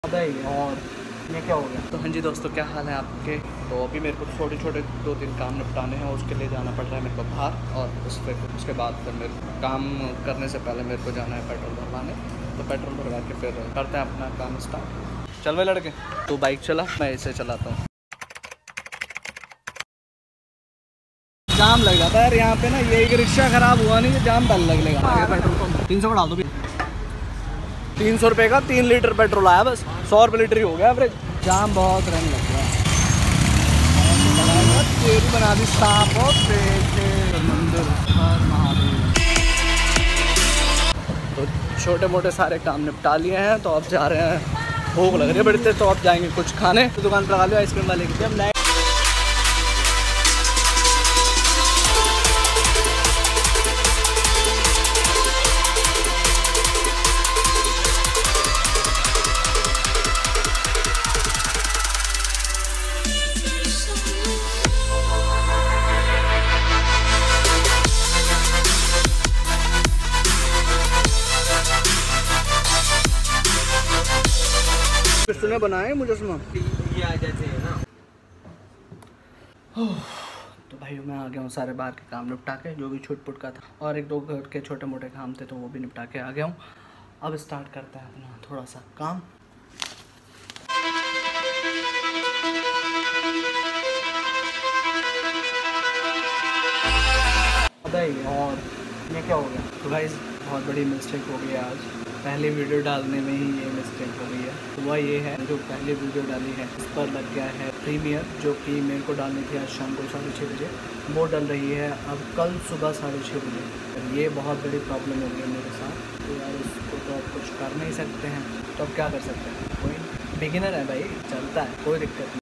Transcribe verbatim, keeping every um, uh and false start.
और ये क्या हो गया? तो हाँ जी दोस्तों, क्या हाल है आपके। तो अभी मेरे को छोटे छोटे दो तीन काम निपटाने हैं, उसके लिए जाना पड़ रहा है मेरे को बाहर। और उस पर उसके बाद फिर मेरे को काम करने से पहले मेरे को जाना है पेट्रोल भरवाने। तो पेट्रोल भरवा के फिर करते हैं अपना काम स्टार्ट। चल भाई लड़के, तो बाइक चला, मैं इसे चलाता हूँ। जाम लग जाता है यार यहाँ पे ना, ये एक रिक्शा ख़राब हुआ नहीं, जाम पहले लग लेगा। पेट्रोल पंप तीन सौ बढ़ा दो भी। तीन सौ रुपये का तीन लीटर पेट्रोल आया, बस सौ रुपये लीटर ही हो गया एवरेज। जाम बहुत रहने लग गया, तेरी बना दी सांप और मंदिर हर महादेव। तो छोटे मोटे सारे काम निपटा लिए हैं, तो अब जा रहे हैं। भूख लग रही है बड़ी तेज, तो अब जाएंगे कुछ खाने। तो दुकान पर लगा लिया आइसक्रीम वाले की। अब किसने बनाए मुजस्समा ये आ जाते हैं ना। तो भाई मैं आ गया हूँ सारे बाहर के काम निपटा के, जो भी छुट-पुट का था, और एक दो घर के छोटे मोटे काम थे तो वो भी निपटा के आ गया हूँ। अब स्टार्ट करते हैं अपना थोड़ा सा काम। और ये क्या हो गया? तो भाई बहुत बड़ी मिस्टेक हो गई आज, पहली वीडियो डालने में ही ये मिस्टेक हो गई है। हुआ ये है, जो पहली वीडियो डाली है इस पर लग गया है प्रीमियर, जो कि मेरे को डालनी थी आज शाम को साढ़े छः बजे, वो डल रही है अब कल सुबह साढ़े छः बजे। ये बहुत बड़ी प्रॉब्लम हो गई मेरे साथ। तो यार इसको तो आप कुछ कर नहीं सकते हैं, तो अब क्या कर सकते हैं। कोई बिगिनर है भाई, चलता है, कोई दिक्कत नहीं।